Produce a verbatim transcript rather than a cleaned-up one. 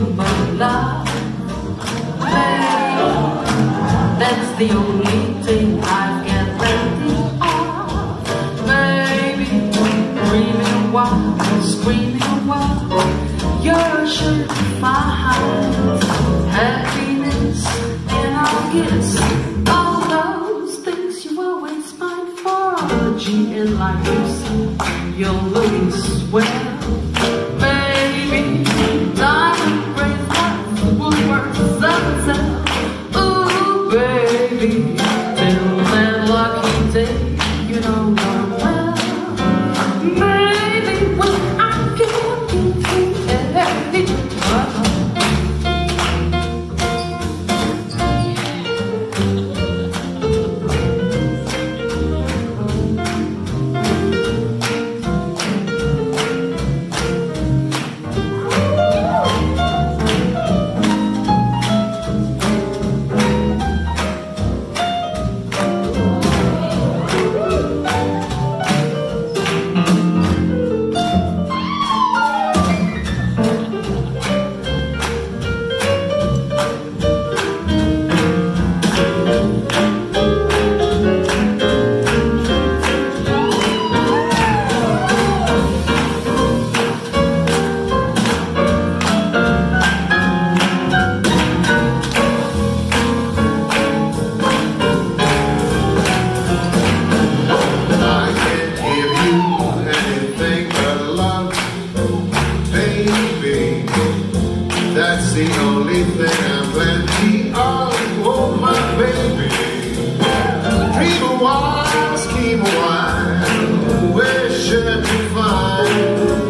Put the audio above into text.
but love. Baby, that's the only thing I get plenty of. Baby, dreaming a while, screaming a while, you're sure to find happiness in our kiss. All those things you always find for G, and like you said, you're looking swell. Baby, diamond bracelets, woodworks, sunset. Ooh, baby, till that lucky day, you know darn well. Baby, when I get looking through every that's the only thing I'm plenty of, oh my baby. Dream a while, scheme a while, where should you find